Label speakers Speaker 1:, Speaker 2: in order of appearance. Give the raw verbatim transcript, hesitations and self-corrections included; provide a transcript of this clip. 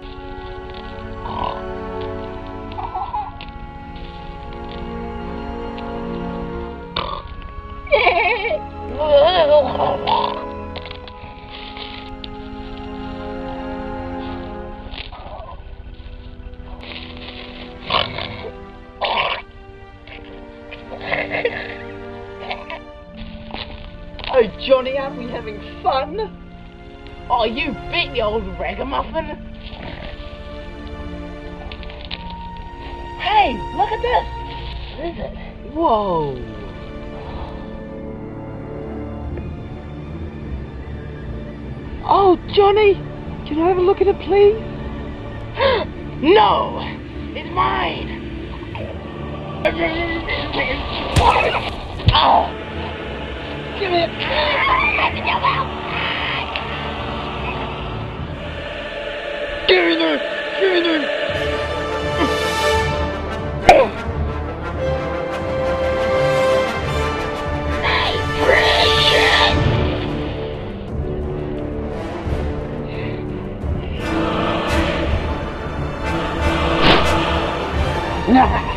Speaker 1: Oh, Johnny, aren't we having fun? Oh, you beat the old ragamuffin. Hey, look at this. What is it? Whoa. Oh, Johnny, can I have a look at it, please? No, it's mine. Oh. Give me it! Give me it! Give me it! My precious! Nah.